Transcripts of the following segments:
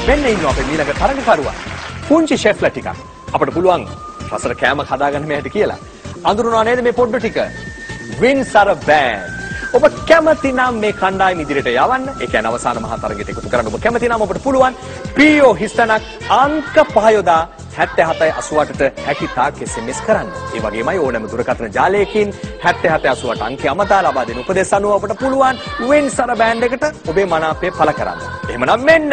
මෙන්න ඉන්නවා අපේ ඊළඟ තරඟකරුවා. පුංචි ෂෙෆ්ලා ටිකක්. අපිට පුළුවන් රසට කෑමක් හදාගන්න මේ හැටි කියලා. අඳුරනවා නේද මේ පොඩ්ඩු ටික? Winsara band. ඔබ කැමති නම් මේ කණ්ඩායම ඉදිරියට යවන්න. ඒ කියන්නේ අවසාන මහා තරගයට එකතු කරන්න ඔබ කැමති නම් ඔබට පුළුවන් PO හිස්තනක් අංක 5 යොදා 7788ට හැකි තාක් SMS කරන්න. ඒ වගේමයි ඕනෑම දුරකථන ජාලයකින් 7788 අංකය අමතා ලබා දෙන උපදෙස් අනුව ඔබට පුළුවන් Winsara band එකට ඔබේ මනාපය පළ කරන්න. එහෙමනම් මෙන්න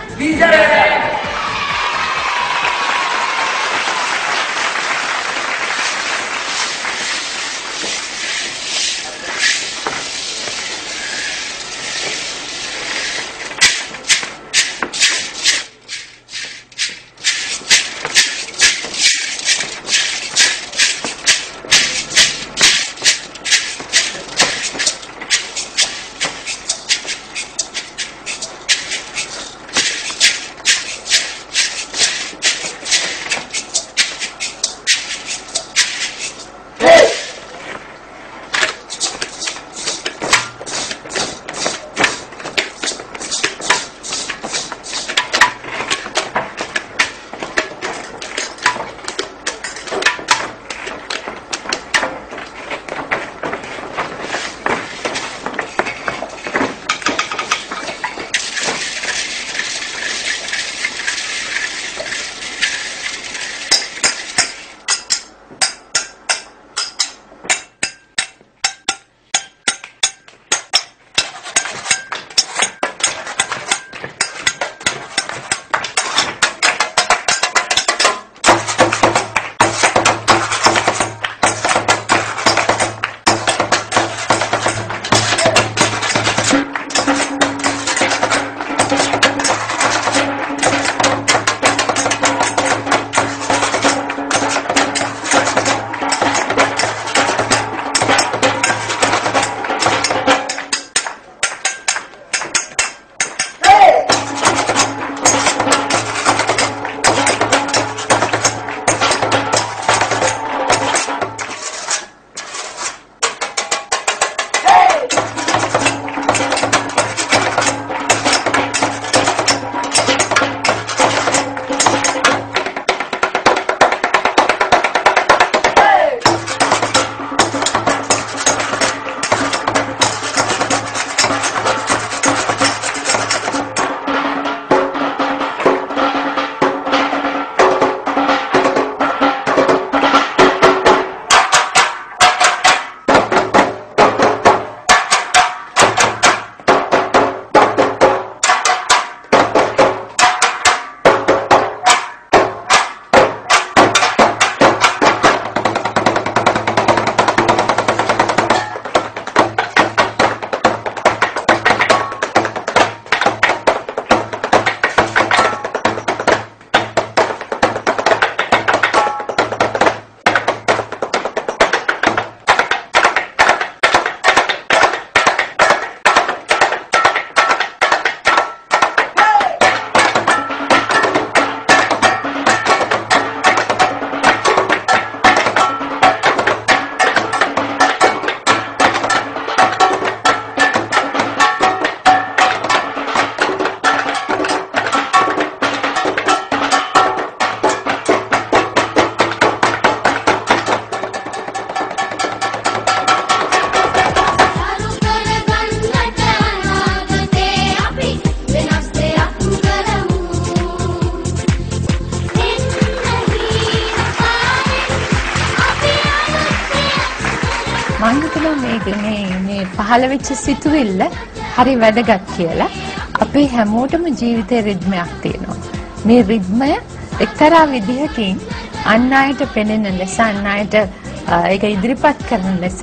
මම හිතනවා මේ පහළ වෙච්ච සිතුවිල්ල හරි වැදගත් කියලා. අපේ හැමෝටම ජීවිතේ රිද්මයක් තියෙනවා. මේ රිද්මය එක්තරා විදිහකින් අන් අයට පෙනෙන ලෙස අන් අයට ඒක ඉදිරිපත් කරන ලෙස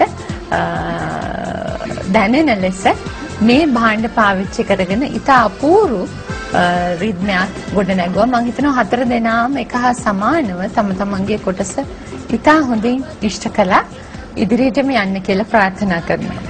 දැනෙන ලෙස මේ භාණ්ඩ පාවිච්චි කරගෙන ඊට අපූර්ව රිද්මයක් ගොඩ නැගුවා. මම හිතනවා හතර දෙනාම එක හා සමානව තම තමන්ගේ කොටස ඊට හොඳින් ඉෂ්ට කළා. ඉදිරියටම යන්න කියලා ප්‍රාර්ථනා කරනවා.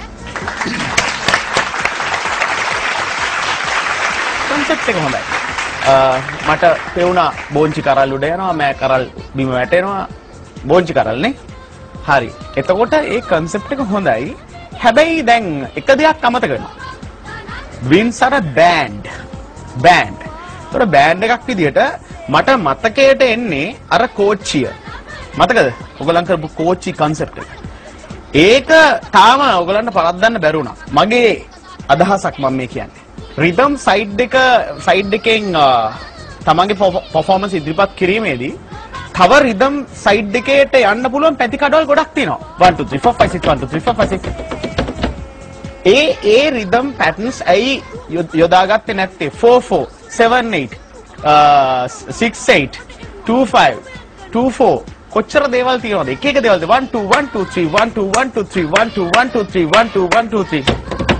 concept එක හොඳයි. මට පෙවුණා බෝංචි කරල් උඩ යනවා, මෑ කරල් බිම වැටෙනවා. බෝංචි කරල් නේ? හරි. එතකොට ඒ concept එක හොඳයි. හැබැයි දැන් එක දෙයක් අමතක වෙනවා. Winsara band. ඒතර බෑන්ඩ් එකක් විදියට මට මතකයට එන්නේ අර කෝච්චිය. මතකද? ඔයගලන් කරපු කෝච්චි concept එක. ඒක තාම ඔයගලන්ට පරද්දන්න බැරුණා. මගේ අදහසක් මම මේ කියන්නේ. rhythm side එකෙන් තමන්ගේ performance ඉදිරිපත් කිරීමේදී තව rhythm side එකේට යන්න පුළුවන් පැති කඩවල් ගොඩක් තියෙනවා. 1 2 3 4 5 6 1 2 3 4 5 6 ඒ rhythm patterns ඇයි යොදාගත්තේ නැත්තේ? 4 4 7 8 6 8 2 5 2 4 කොච්චර දේවල් තියෙනවද? එක එක දේවල්ද? 1 2 1 2 3 1 2 1 2 3 1 2 1 2 3 1 2 1 2 3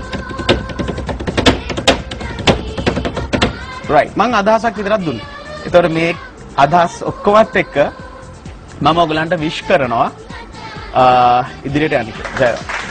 right මං අදහසක් විතරක් දුන්නා. ඒතකොට මේ අදහස් ඔක්කොමත් එක්ක මම ඔයගලන්ට විශ් කරනවා ඉදිරියට යන්න කියලා. ජය වේවා.